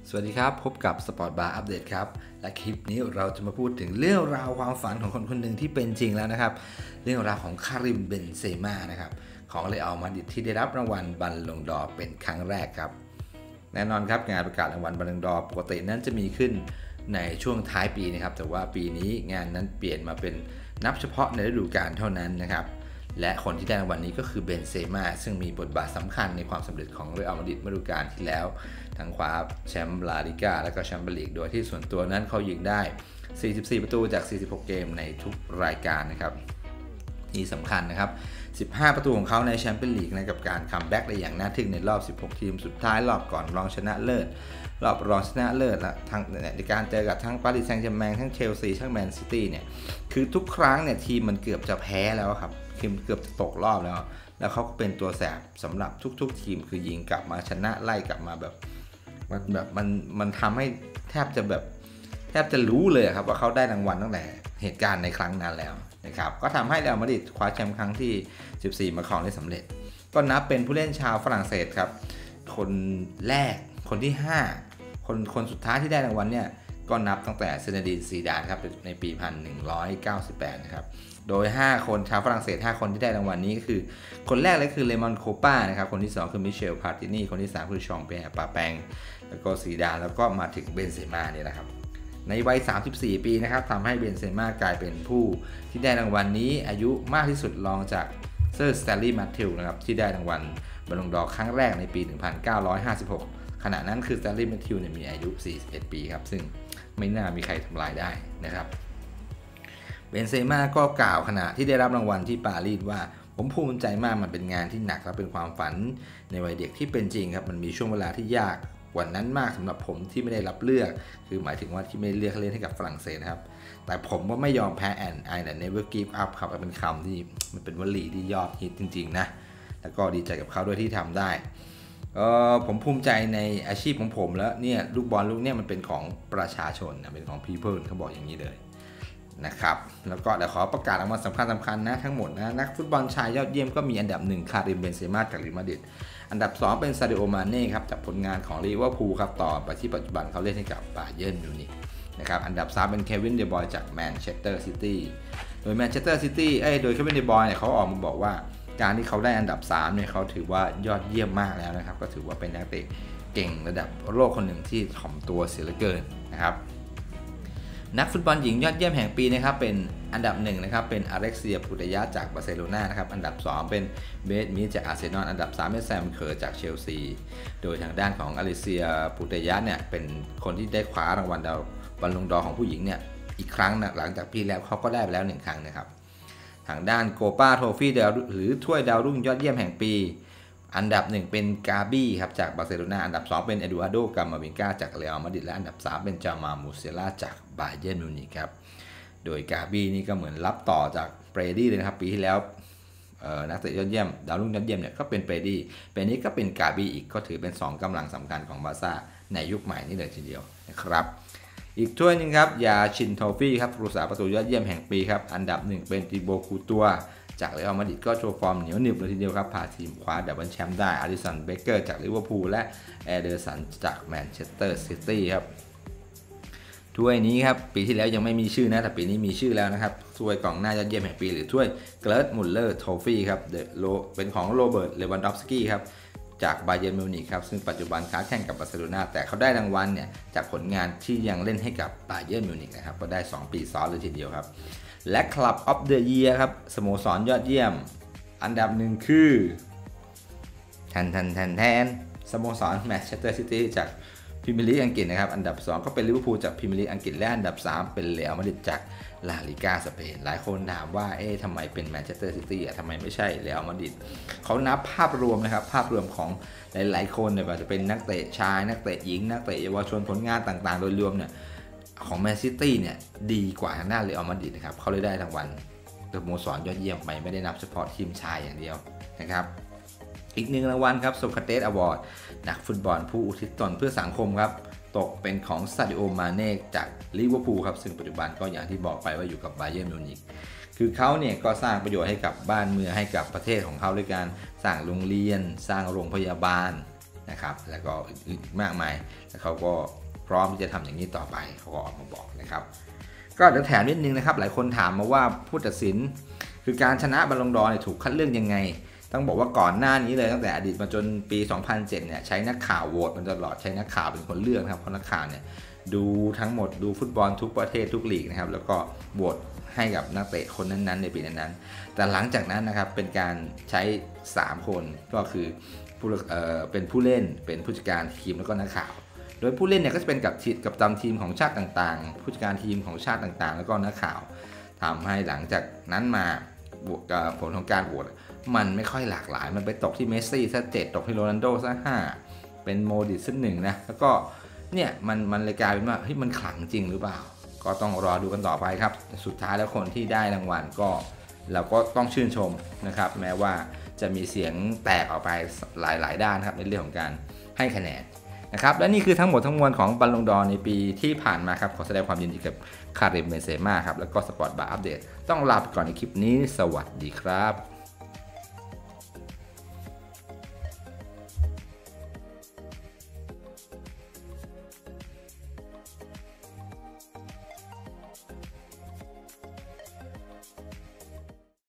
สวัสดีครับพบกับสปอร์ตบาร์อัปเดตครับและคลิปนี้เราจะมาพูดถึงเรื่องราวความฝันของคนคนหนึ่งที่เป็นจริงแล้วนะครับเรื่องราวของคาริมเบนเซม่านะครับของเรอัลมาดริดที่ได้รับรางวัลบัลลงดอร์เป็นครั้งแรกครับแน่นอนครับงานประกาศรางวัลบัลลงดอร์ปกตินั้นจะมีขึ้นในช่วงท้ายปีนะครับแต่ว่าปีนี้งานนั้นเปลี่ยนมาเป็นนับเฉพาะในฤดูกาลเท่านั้นนะครับและคนที่ได้รางวัลนี้ก็คือเบนเซม่าซึ่งมีบทบาทสำคัญในความสำเร็จของเรอัลมาดริดฤดูกาลที่แล้วทั้งคว้าแชมป์ลาลิก้าและก็แชมเปี้ยนลีกโดยที่ส่วนตัวนั้นเขายิงได้ 44 ประตูจาก 46 เกมในทุกรายการนะครับที่สำคัญนะครับ 15 ประตูของเขาในแชมเปี้ยนลีกนะกับการคัมแบ็กได้อย่างน่าทึ่งในรอบ 16 ทีมสุดท้ายรอบก่อนรองชนะเลิศรอบรองชนะเลิศและทั้งในการเจอกับทั้งปารีสแซงต์แชร์แมงทั้งเชลซีทั้งแมนซิตี้เนี่ยคือทุกครั้งเนี่ยทีมมันเกือบจะแพ้แล้วครับทีมเกือบจะตกรอบแล้วเขาก็เป็นตัวแสบสำหรับทุกทีมคือยิงกลับมาชนะไล่กลับมาแบบมันทำให้แทบจะรู้เลยครับว่าเขาได้รางวัลตั้งแต่เหตุการณ์ในครั้งนั้นแล้วนะครับก็ทำให้เรอัลมาดริดคว้าแชมป์ครั้งที่ 14 มาครองได้สำเร็จก็นับเป็นผู้เล่นชาวฝรั่งเศสครับคนแรกคนที่5คนสุดท้ายที่ได้รางวัลเนี่ยก็นับตั้งแต่เซเนดินซีดานครับในปี 1198 นะครับโดย5คนชาวฝรั่งเศส5คนที่ได้รางวัลนี้ก็คือคนแรกเลยคือเลมอนโคป้านะครับคนที่2คือมิเชลพาตินีคนที่3คือชองเปียร์ปาแปงแล้วก็ซีดานแล้วก็มาถึงเบนเซม่าเนี่ยนะครับในวัย 34 ปีนะครับทำให้เบนเซม่ากลายเป็นผู้ที่ได้รางวัลนี้อายุมากที่สุดรองจากเซอร์สแตนลีย์แมทธิวนะครับที่ได้รางวัลบัลลงดอร์ครั้งแรกในปี 1956 ขณะนั้นคือสแตนลีย์แมทธิวมีอายุ 41 ปีครับซึ่งไม่น่ามีใครทำลายได้นะครับเบนเซม่าก็กล่าวขณะที่ได้รับรางวัลที่ปารีสว่าผมภูมิใจมากมันเป็นงานที่หนักและเป็นความฝันในวัยเด็กที่เป็นจริงครับมันมีช่วงเวลาที่ยากกว่านั้นมากสำหรับผมที่ไม่ได้รับเลือกคือหมายถึงว่าที่ไม่ได้เลือกเล่นให้กับฝรั่งเศสนะครับแต่ผมก็ไม่ยอมแพ้ and I never give up ครับเป็นคำที่มันเป็นวลีที่ยอดฮิตจริงๆนะแล้วก็ดีใจกับเขาด้วยที่ทำได้ผมภูมิใจในอาชีพของผมแล้วเนี่ยลูกบอลลูกเนี่ยมันเป็นของประชาชนนะเป็นของ people เขาบอกอย่างนี้เลยนะครับแล้วก็เดี๋ยวขอประกาศรางวัลสำคัญนะทั้งหมดนะนักฟุตบอลชายยอดเยี่ยมก็มีอันดับ1คาริมเบนเซม่าจากเรอัลมาดริดอันดับ2เป็นซาดิโอมาเน่ครับจากผลงานของลิเวอร์พูลครับต่อไปที่ปัจจุบันเขาเล่นให้กับบาเยิร์นมิวนิกนะครับอันดับ3เป็นเควินเดบอยจากแมนเชสเตอร์ซิตี้โดยแมนเชสเตอร์ซิตี้โดยเควินเดบอยเนี่ยเขาออกมาบอกว่าการที่เขาได้อันดับ3เนี่ยเขาถือว่ายอดเยี่ยมมากแล้วนะครับก็ถือว่าเป็นนักเตะเก่งระดับโลกคนหนึ่งที่ถ่อมตัวเสียเหลือเกินนะครับนักฟุตบอลหญิงยอดเยี่ยมแห่งปีนะครับเป็นอันดับ1นะครับเป็นอเล็กเซียปูเตยะจากบาร์เซโลนานะครับอันดับ2เป็นเบสมีจากอาร์เซนอลอันดับ3เป็นแซมเคอร์จากเชลซีโดยทางด้านของอเล็กเซียปูเตยะเนี่ยเป็นคนที่ได้คว้ารางวัลบัลลงดอร์ของผู้หญิงเนี่ยอีกครั้งนะหลังจากปีแล้วเขาก็ได้ไปแล้ว1ครั้งนะครับทางด้านโกปาโทฟี่หรือถ้วยดาวรุ่งยอดเยี่ยมแห่งปีอันดับ1เป็นกาบี้ครับจากบาร์เซโลนาอันดับ2เป็นเอดูอาร์โดกามาวินกาจากเรอัลมาดริดและอันดับ3เป็นจามามูเซล่าจากบาเยิร์นมิวนิกครับโดยกาบี้นี่ก็เหมือนรับต่อจากเปรดี้เลยนะครับปีที่แล้วนักเตะยอดเยี่ยมดาวรุ่งยอดเยี่ยมเนี่ยก็เป็นเปรดี้ปีนี้ก็เป็นกาบี้อีกก็ถือเป็น2กำลังสำคัญของบาร์ซ่าในยุคใหม่นี่เลยทีเดียวนะครับอีกถ้วยนึงครับยาชินโทฟี่ครับผู้รักษาประตูยอดเยี่ยมแห่งปีครับอันดับ1เป็นติโบคูตัวจากเรอัลมาดริดก็โชว์ฟอร์มเหนียวหนึบเลยทีเดียวครับพาทีมคว้าดับเบิลแชมป์ได้อาริสันเบเกอร์จากลิเวอร์พูลและเอเดอร์สันจากแมนเชสเตอร์ซิตี้ครับถ้วยนี้ครับปีที่แล้วยังไม่มีชื่อนะแต่ปีนี้มีชื่อแล้วนะครับถ้วยกองหน้ายอดเยี่ยมแห่งปีหรือถ้วยเกรทมุลเลอร์โทฟี่ครับเป็นของโรเบิร์ตเลวันดอฟสกี้ครับจากบาเยิร์นมิวนิกครับซึ่งปัจจุบันค้าแข่งกับบาร์เซโลนาแต่เขาได้รางวัลเนี่ยจากผลงานที่ยังเล่นให้กับบาเยิร์นมิวนิกนะครับก็ได้2ปีซ้อนเลยทีเดียวครับและ Club of the Year ครับสโมสรยอดเยี่ยมอันดับ1คือแทนสโมสรแมนเชสเตอร์ซิตี้จากพรีเมียร์ลีกอังกฤษนะครับอันดับ2ก็เป็นลิเวอร์พูลจากพรีเมียร์ลีกอังกฤษและอันดับ3เป็นเรอัลมาดริดจากลาลิก้าสเปนหลายคนถามว่าทำไมเป็นแมนเชสเตอร์ซิตี้ทำไมไม่ใช่เรอัลมาดริดเขานับภาพรวมนะครับภาพรวมของหลายๆคนเนี่ยว่าจะเป็นนักเตะชายนักเตะหญิงนักเตะเยาวชนผลงานต่างๆโดยรวมเนี่ยของแมนซิตี้เนี่ยดีกว่าทางด้านเรอัลมาดริดนะครับเขาเลยได้รางวัลสโมสรยอดเยี่ยมไปไม่ได้นับเฉพาะทีมชายอย่างเดียวนะครับอีก1รางวัลครับโซคราเตสอวอร์ดนักฟุตบอลผู้อุทิศตนเพื่อสังคมครับตกเป็นของซาดิโอมาเน่จากลิเวอร์พูลครับซึ่งปัจจุบันก็อย่างที่บอกไปว่าอยู่กับบาเยิร์นมิวนิกคือเขาเนี่ยก็สร้างประโยชน์ให้กับบ้านเมืองให้กับประเทศของเขาด้วยการสร้างโรงเรียนสร้างโรงพยาบาลนะครับแล้วก็อื่นๆมากมายแล้วเขาก็พร้อมที่จะทำอย่างนี้ต่อไปเขาก็ออกมาบอกนะครับก็เดี๋ยวแถมนิดนึงนะครับหลายคนถามมาว่าผู้ตัดสินคือการชนะบัลลงก์ดอร์ถูกคัดเลือกยังไงต้องบอกว่าก่อนหน้านี้เลยตั้งแต่อดีตมาจนปี 2007 เนี่ยใช้นักข่าวโหวตมันตลอดใช้นักข่าวเป็นคนเลือกนะครับเพราะนักข่าวเนี่ยดูทั้งหมดดูฟุตบอลทุกประเทศทุกลีกนะครับแล้วก็โหวตให้กับนักเตะคนนั้นๆในปีนั้นๆแต่หลังจากนั้นนะครับเป็นการใช้3คนก็คือเป็นผู้เล่นเป็นผู้จัดการทีมแล้วก็นักข่าวโดยผู้เล่นเนี่ยก็จะเป็นกับจำทีมของชาติต่างๆผู้จัดการทีมของชาติต่างๆแล้วก็นักข่าวทำให้หลังจากนั้นมาผลของการโหวตมันไม่ค่อยหลากหลายมันไปตกที่เมสซี่ซะ7ตกที่โรนัลโดซะ5เป็นโมดิซะ1นะแล้วก็เนี่ยมันเลยกลายเป็นว่าเฮ้ยมันขลังจริงหรือเปล่าก็ต้องรอดูกันต่อไปครับสุดท้ายแล้วคนที่ได้รางวัลก็เราก็ต้องชื่นชมนะครับแม้ว่าจะมีเสียงแตกออกไปหลายด้านครับในเรื่องของการให้คะแนนนะครับและนี่คือทั้งหมดทั้งมวลของบัลลงก์ดอร์ในปีที่ผ่านมาครับขอแสดงความยินดีกับคาริม เบนเซม่าครับแล้วก็สปอร์ตบาร์อัปเดตต้องลาไปก่อนในคลิปนี้สวัสดีครับ